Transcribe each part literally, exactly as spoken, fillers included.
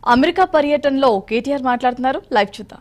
America పర్యటనలో కేటీఆర్ మాట్లాడుతున్నారు. Live చూద్దాం.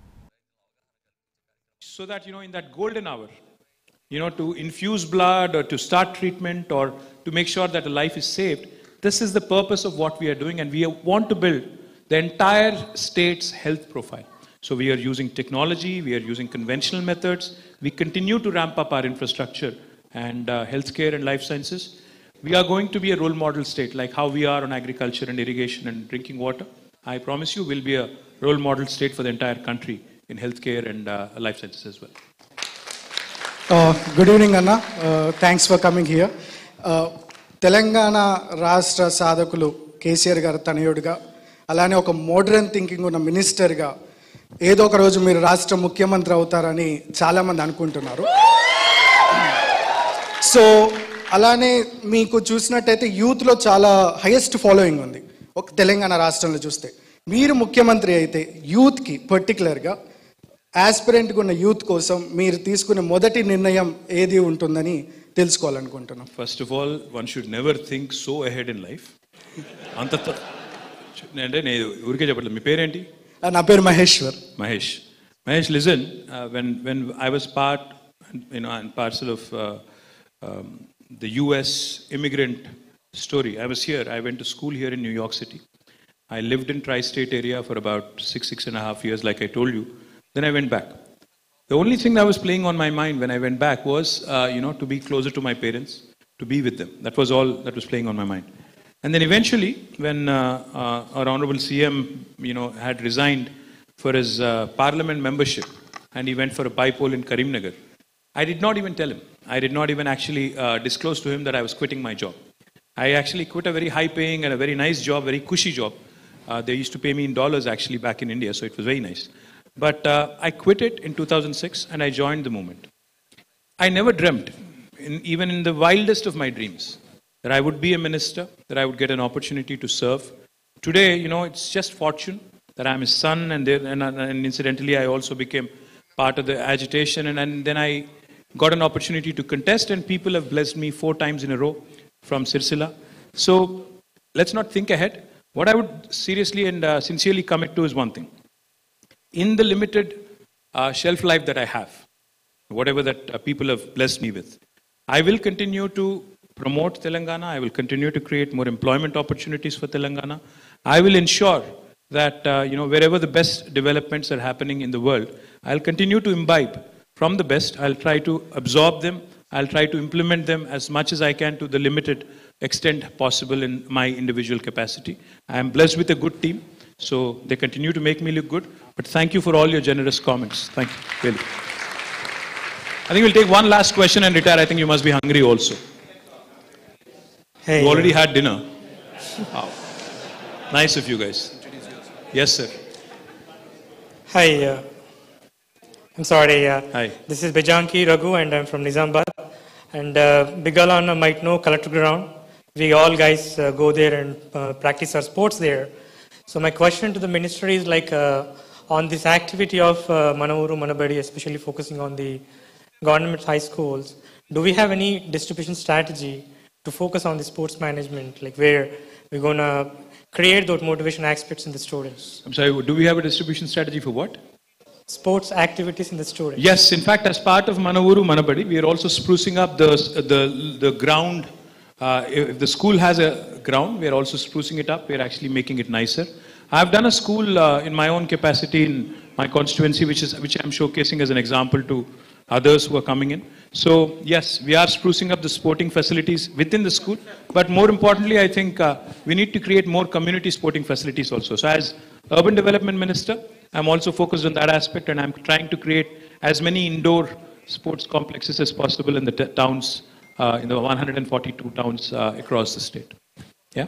So that, you know, in that golden hour, you know, to infuse blood or to start treatment or to make sure that a life is saved, this is the purpose of what we are doing, and we want to build the entire state's health profile. So we are using technology, we are using conventional methods, we continue to ramp up our infrastructure and uh, healthcare and life sciences. We are going to be a role model state, like how we are on agriculture and irrigation and drinking water. I promise you we'll be a role model state for the entire country in healthcare and uh, life sciences as well. Uh, good evening, Anna. Uh, thanks for coming here. Uh, Telangana రాష్ట్ర సాధకులు కేసీఆర్ గారు తనయుడిగా, అలానే ఒక modern thinking ఉన్న మినిస్టర్గా ఏదో ఒక రోజు మీరు రాష్ట్ర ముఖ్యమంత్రి అవుతారని చాలామంది అనుకుంటున్నారు. సో అలానే మీకు చూసినట్టయితే యూత్లో చాలా హైయెస్ట్ ఫాలోయింగ్ ఉంది ఒక తెలంగాణ రాష్ట్రంలో చూస్తే. మీరు ముఖ్యమంత్రి అయితే యూత్కి పర్టికులర్గా యాస్పిరెంట్గా ఉన్న యూత్ కోసం మీరు తీసుకునే మొదటి నిర్ణయం ఏది ఉంటుందని తెలుసుకోవాలనుకుంటున్నాం. First of all, one should never think so ahead in life. అంత అంటే నేను ఊరికే చెప్పట్లేదు. మీ పేరేంటి? నా పేరు Maheshwar. Mahesh. Mahesh, listen, when when I was part you know and parcel of the U S immigrant story. I was here. I went to school here in New York City. I lived in tri-state area for about six, six and a half years, like I told you. Then I went back. The only thing that was playing on my mind when I went back was, uh, you know, to be closer to my parents, to be with them. That was all that was playing on my mind. And then eventually, when uh, uh, our Honorable C M, you know, had resigned for his uh, parliament membership, and he went for a bypoll in Karimnagar, I did not even tell him. I did not even actually uh, disclose to him that I was quitting my job. I actually quit a very high-paying and a very nice job, very cushy job. Uh, they used to pay me in dollars actually back in India, so it was very nice. But uh, I quit it in two thousand six and I joined the movement. I never dreamt, in, even in the wildest of my dreams, that I would be a minister, that I would get an opportunity to serve. Today, you know, it's just fortune that I'm his son, and, there, and, and incidentally, I also became part of the agitation, and, and then I got an opportunity to contest, and people have blessed me four times in a row from Sirsila. So let's not think ahead. What I would seriously and uh, sincerely commit to is one thing. In the limited uh, shelf life that I have, whatever that uh, people have blessed me with, I will continue to promote Telangana. I will continue to create more employment opportunities for Telangana. I will ensure that, uh, you know, wherever the best developments are happening in the world, I'll continue to imbibe from the best. I'll try to absorb them. I'll try to implement them as much as I can to the limited extent possible in my individual capacity. I am blessed with a good team, so they continue to make me look good. But thank you for all your generous comments. Thank you, really. I think we'll take one last question and retire. I think you must be hungry also. Hey, you already had dinner. Wow. Nice of you guys. Yes, sir. Hi. Uh, I'm sorry. Uh, Hi. This is Bejanki Raghu, and I'm from Nizamabad. And uh, Bigalana might know Collector Ground. We all guys uh, go there and uh, practice our sports there. So my question to the minister is like uh, on this activity of uh, Manavuru Manabadi, especially focusing on the government high schools. Do we have any distribution strategy to focus on the sports management, like where we're going to create those motivation aspects in the students? I'm sorry, do we have a distribution strategy for what? Sports activities in the students. Yes, in fact, as part of Manavuru Manabadi, we are also sprucing up the the the ground. Uh, if the school has a ground, we are also sprucing it up. We are actually making it nicer. I have done a school uh, in my own capacity in my constituency, which is which I am showcasing as an example to others who are coming in. So yes, we are sprucing up the sporting facilities within the school. But more importantly, I think uh, we need to create more community sporting facilities also. So as Urban Development Minister, I'm also focused on that aspect, and I'm trying to create as many indoor sports complexes as possible in the t- towns, uh, in the one hundred forty-two towns uh, across the state. Yeah?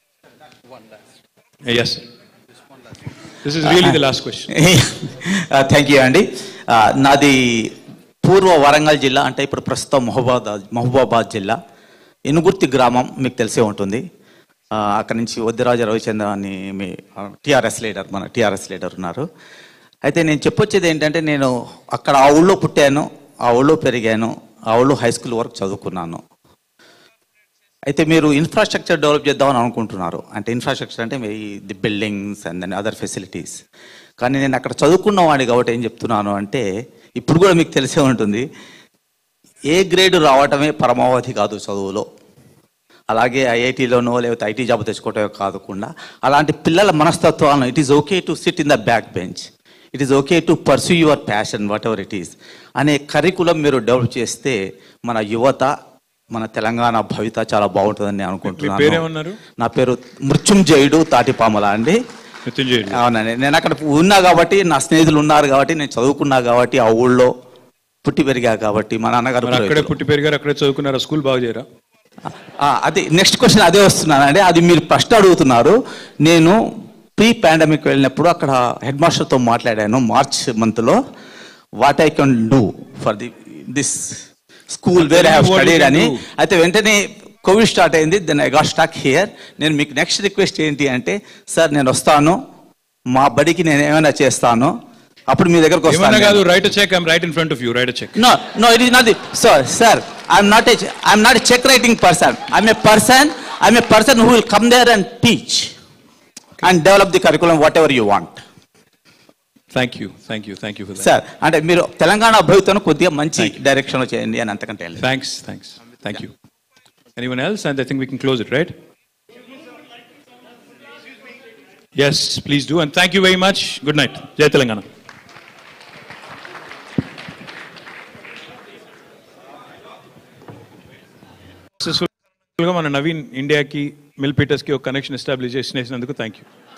Uh, yes, sir. This is really uh, the last question. uh, thank you, Andy. Uh, Nadi పూర్వ వరంగల్ జిల్లా అంటే ఇప్పుడు ప్రస్తుతం మహబూబాబాద్ మహబూబాబాద్ జిల్లా ఇనుగుర్తి గ్రామం మీకు తెలిసే ఉంటుంది. అక్కడి నుంచి వద్దిరాజ రవిచంద్ర అని మీ టీఆర్ఎస్ లీడర్ మన టీఆర్ఎస్ లీడర్ ఉన్నారు. అయితే నేను చెప్పొచ్చేది ఏంటంటే, నేను అక్కడ ఆ ఊళ్ళో పుట్టాను, ఆ ఊళ్ళో పెరిగాను, ఆ ఊళ్ళో హై స్కూల్ వరకు చదువుకున్నాను. అయితే మీరు ఇన్ఫ్రాస్ట్రక్చర్ డెవలప్ చేద్దామని అనుకుంటున్నారు. అంటే ఇన్ఫ్రాస్ట్రక్చర్ అంటే the buildings and then other facilities. కానీ నేను అక్కడ చదువుకున్న వాడిని కాబట్టి ఏం చెప్తున్నాను అంటే, ఇప్పుడు కూడా మీకు తెలిసే ఉంటుంది, ఏ గ్రేడ్ రావటమే పరమావధి కాదు చదువులో. అలాగే ఐఐటీలోనో లేకపోతే ఐటీ జాబ్ తెచ్చుకోవటమే కాకుండా అలాంటి పిల్లల మనస్తత్వాలను it is okay to sit in the back bench, it is okay to pursue your passion whatever it is అనే కరికులం మీరు డెవలప్ చేస్తే మన యువత, మన తెలంగాణ భవిత చాలా బాగుంటుందని నేను అనుకుంటున్నాను. నా పేరు మృత్యుంజయుడు తాటిపామల అండి. అవునండి, నేను అక్కడ ఉన్నా కాబట్టి, నా స్నేహితులు ఉన్నారు కాబట్టి, నేను చదువుకున్నా కాబట్టి, ఆ ఊళ్ళో పుట్టి పెరిగా కాబట్టి. మా నాన్నగారు అక్కడే పుట్టి పెరిగారు, అక్కడే చదువుకున్నారు, స్కూల్ బాగు చేయరా? అది నెక్స్ట్ క్వశ్చన్ అదే వస్తున్నానండి. అది మీరు ఫస్ట్ అడుగుతున్నారు. నేను ప్రీ పాండమిక్ వెళ్ళినప్పుడు అక్కడ హెడ్ మాస్టర్తో మాట్లాడాను మార్చ్ మంత్లో, what I can do for the this school where I have studied అని. అయితే వెంటనే కోవిడ్ స్టార్ట్ అయింది, then I got stuck here. నేను మీకు నెక్స్ట్ రిక్వెస్ట్ ఏంటి అంటే, సార్ నేను వస్తాను, మా బడికి నేను ఏమైనా చేస్తాను, అప్పుడు మీ దగ్గరకు వస్తాను. కాదు, write cheque, I am right in front of you, write cheque. No no it is not the sir sir I am not a I am not a cheque writing person. I am a person I am a person who will come there and teach and develop the curriculum whatever you want. Thank you thank you thank you for that. Sir అంటే మీరు తెలంగాణ అభివృద్ధిని కొద్దిగా మంచి డైరెక్షన్లో చేయండి అని అంతకంటే. Thanks thanks thank you. Anyone else? And I think we can close it, right? Yes, please do. And thank you very much. Good night. Jai Telangana. Successful గా మన నవీన్ ఇండియాకి మిల్ పీటర్స్కి ఒక కనెక్షన్ ఎస్టాబ్లిష్ చేసినందుకు థ్యాంక్ యూ.